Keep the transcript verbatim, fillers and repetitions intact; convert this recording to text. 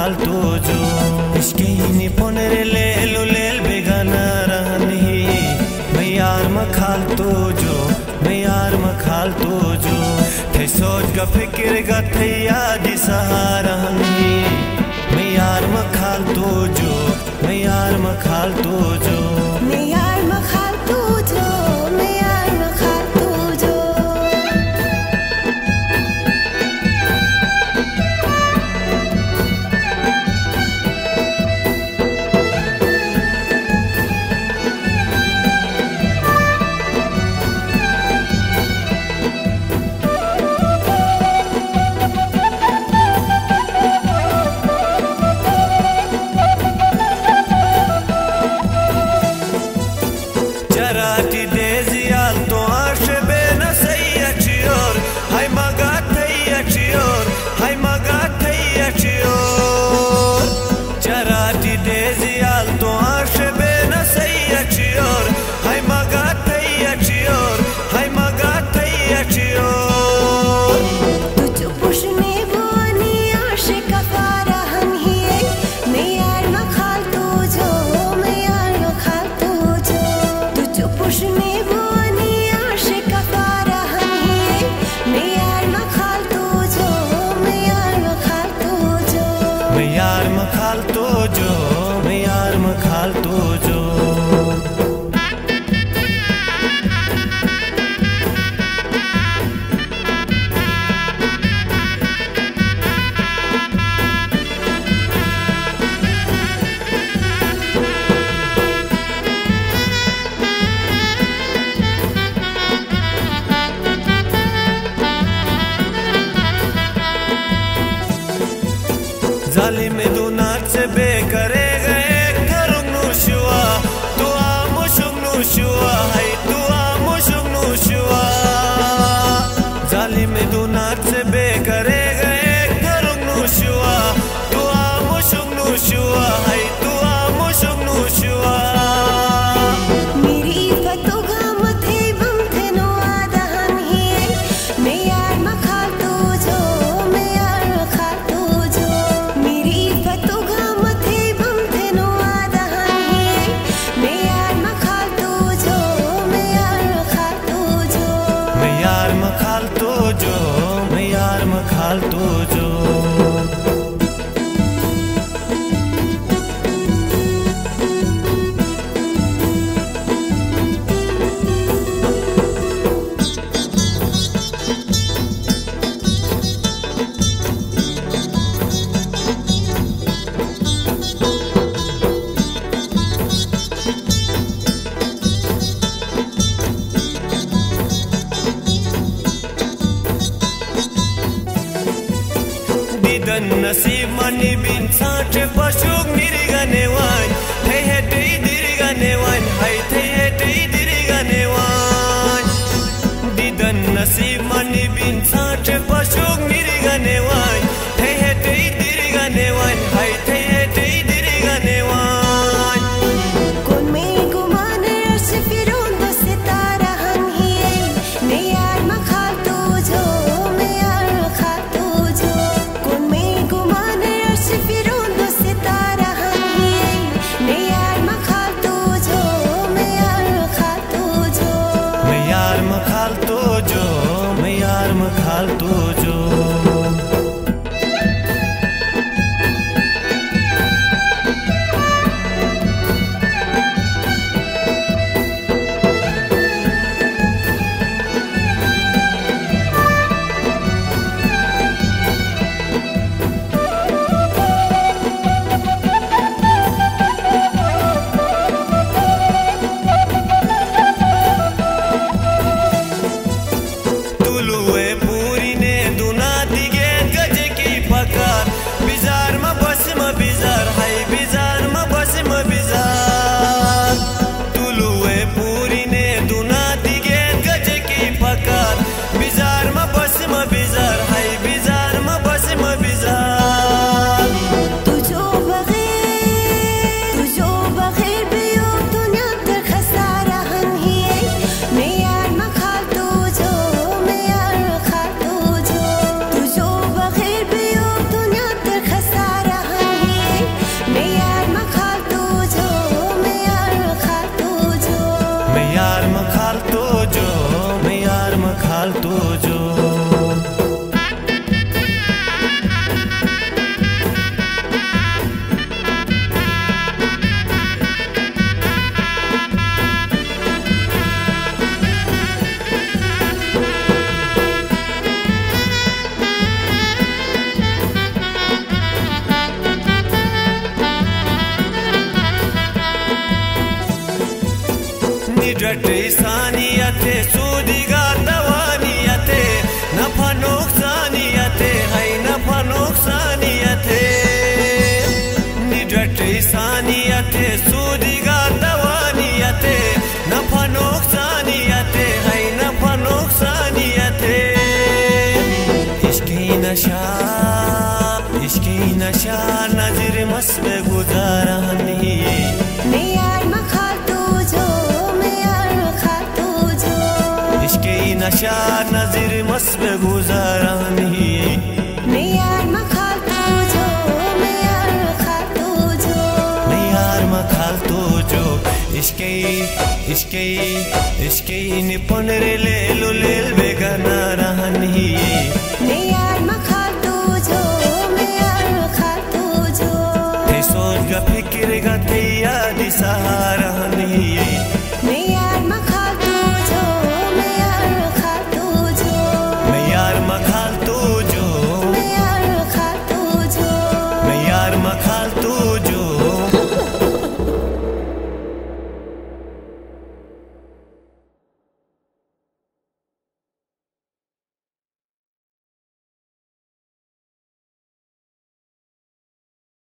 khal tujo ishke ni ponere lelu lel begana rahni मैं यार मखाल तुजो मैं यार मखाल तुजो थे सोच का फिक्र का थे याद सहारा नहीं मैं यार मखाल तुजो मैं यार मखाल तुजो मैं यार मखाल तुजो मैं यार मखाल तुजो जालिम दुनात से बेकरे गए करुंग नुशुआ दुआ मुशुग नुशुआ है दुआ मुशुग नुशुआ जालिम दुनात से बेकरे गए करुंग नुशुआ दुआ मुशुग नुशुआ है दुआ मुशुग नुशुआ मेरी फतुगा मथे बम थे नो आदहन ही मैं यार मखाल तुजो मैं यार मखाल तुजो मेरी फतुगा मथे बम थे नो आदहन ही मैं यार मखाल तुजो मैं यार मखाल तुजो मैं यार मखाल तुजो मैं यार मखाल तुजो नसीब मनी बिन साचे पशुक निरिगने वान हे हे ते दिरिगने वान हाय ते हे ते दिरिगने वान दिदन नसीब मनी बिन साचे पशुक निरिगने वान हे हे ते दिरिगने वान हाय ते हे ते दिरिगने वान कौन में गुमान अर्श फिरून दो सितारा हन ही मैं यार मखाल तुजो मैं यार मखाल तुजो कौन में गुमान अर्श फिरून दो सितारा हन निडटे सानियते सूदिगा तवानियते नफा नुकसानियते है नफा नुकसानियते निडटे सानियते सूदिगा तवानियते नफा नुकसानियते है नफा नुकसानियते इश्क़ नशा इश्क़ नशा नज़ीर मस्त गुजारा नहीं यार मखा तुझो मैं यार मखा तुझो इश्क़ नशा नज़ीर मस्त गुजारा नहीं मैं यार मखा तुझो मैं यार मखा तुझो मैं यार मखा तुझो इश्क़ इश्क़ इश्क़ निपन रे ले लो लेल बेगाना रहा नहीं